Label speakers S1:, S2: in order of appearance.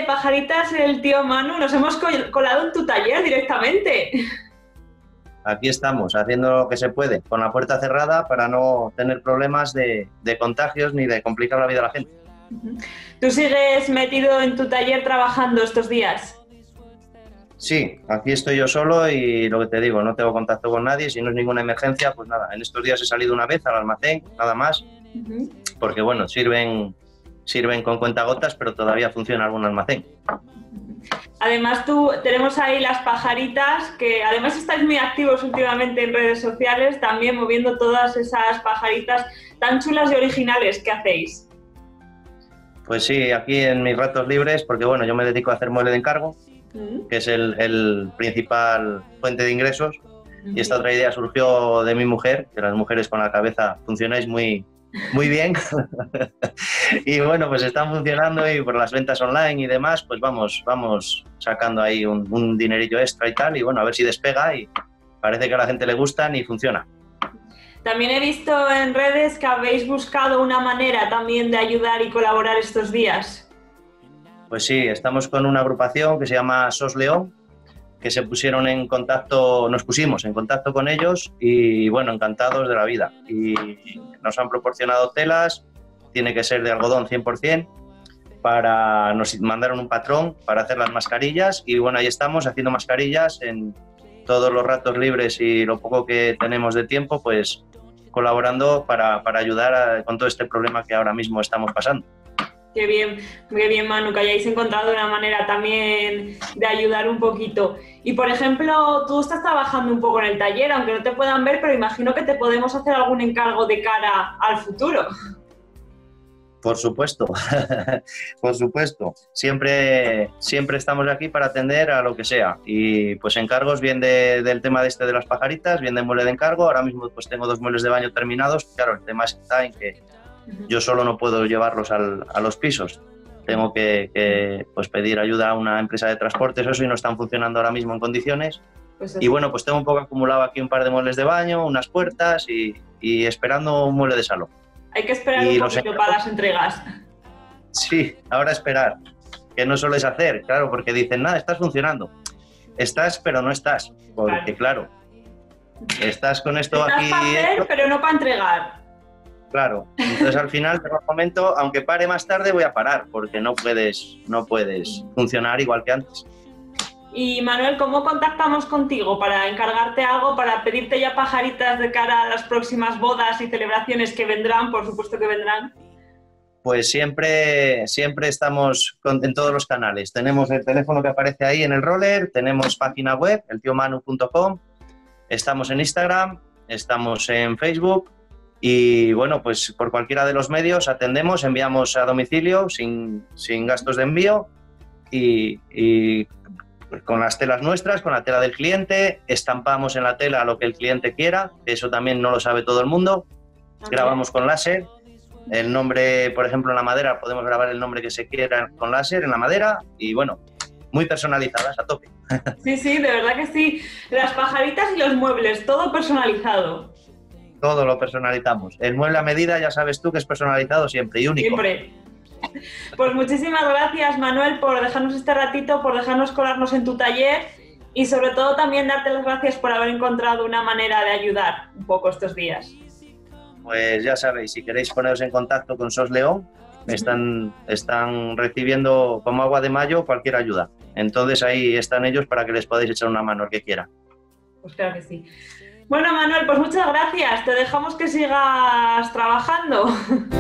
S1: de pajaritas, el tío Manu, nos hemos colado en tu taller directamente.
S2: Aquí estamos, haciendo lo que se puede, con la puerta cerrada para no tener problemas de contagios ni de complicar la vida a la gente.
S1: ¿Tú sigues metido en tu taller trabajando estos días?
S2: Sí, aquí estoy yo solo y lo que te digo, no tengo contacto con nadie, si no es ninguna emergencia, pues nada, en estos días he salido una vez al almacén, nada más, porque bueno, sirven con cuentagotas, pero todavía funciona algún almacén.
S1: Además, tenemos ahí las pajaritas, que además estáis muy activos últimamente en redes sociales, también moviendo todas esas pajaritas tan chulas y originales que hacéis.
S2: Pues sí, aquí en mis ratos libres, porque bueno, yo me dedico a hacer mueble de encargo, que es el principal fuente de ingresos, y esta otra idea surgió de mi mujer, que las mujeres con la cabeza funcionáis muy bien, y bueno, pues están funcionando y por las ventas online y demás, pues vamos sacando ahí un dinerillo extra y tal, y bueno, a ver si despega y parece que a la gente le gustan y funciona.
S1: También he visto en redes que habéis buscado una manera también de ayudar y colaborar estos días.
S2: Pues sí, estamos con una agrupación que se llama SOS León, que nos pusimos en contacto con ellos y bueno, encantados de la vida. Y nos han proporcionado telas, tiene que ser de algodón 100%, nos mandaron un patrón para hacer las mascarillas y bueno, ahí estamos haciendo mascarillas en todos los ratos libres y lo poco que tenemos de tiempo, pues colaborando para ayudar con todo este problema que ahora mismo estamos pasando.
S1: Qué bien, Manu, que hayáis encontrado una manera también de ayudar un poquito. Y, por ejemplo, tú estás trabajando un poco en el taller, aunque no te puedan ver, pero imagino que te podemos hacer algún encargo de cara al futuro.
S2: Por supuesto, por supuesto. Siempre estamos aquí para atender a lo que sea. Y pues encargos bien del tema de las pajaritas, bien de mueble de encargo. Ahora mismo pues tengo 2 muebles de baño terminados. Claro, el tema está en que yo solo no puedo llevarlos a los pisos. Tengo que pues pedir ayuda a una empresa de transportes, eso, y no están funcionando ahora mismo en condiciones. Pues y bueno, pues tengo un poco acumulado aquí un par de muebles de baño, unas puertas y esperando un mueble de salón.
S1: Hay que esperar un poquito para las entregas.
S2: Sí, ahora esperar, que no sueles hacer, claro, porque dicen, nada, estás funcionando. Estás, pero no estás, porque claro estás con esto
S1: estás
S2: aquí...
S1: para hacer, pero no para entregar.
S2: Claro, entonces al final, de un momento, aunque pare más tarde, voy a parar, porque no puedes funcionar igual que antes.
S1: Y Manuel, ¿cómo contactamos contigo para encargarte algo, para pedirte ya pajaritas de cara a las próximas bodas y celebraciones que vendrán, por supuesto que vendrán?
S2: Pues siempre estamos en todos los canales. Tenemos el teléfono que aparece ahí en el roller, tenemos página web, eltiomanu.com, estamos en Instagram, estamos en Facebook y bueno, pues por cualquiera de los medios atendemos, enviamos a domicilio sin gastos de envío y con las telas nuestras, con la tela del cliente, estampamos en la tela lo que el cliente quiera, que eso también no lo sabe todo el mundo, grabamos con láser. El nombre, por ejemplo, en la madera, podemos grabar el nombre que se quiera con láser en la madera y, bueno, muy personalizadas, a tope.
S1: Sí, de verdad que sí. Las pajaritas y los muebles, todo personalizado.
S2: Todo lo personalizamos. El mueble a medida, ya sabes tú que es personalizado siempre y único.
S1: Siempre. Pues muchísimas gracias, Manuel, por dejarnos este ratito, por dejarnos colarnos en tu taller y, sobre todo, también darte las gracias por haber encontrado una manera de ayudar un poco estos días.
S2: Pues ya sabéis, si queréis poneros en contacto con SOS León, están recibiendo como agua de mayo cualquier ayuda. Entonces ahí están ellos para que les podáis echar una mano el que quiera.
S1: Pues claro que sí. Bueno, Manuel, pues muchas gracias. Te dejamos que sigas trabajando.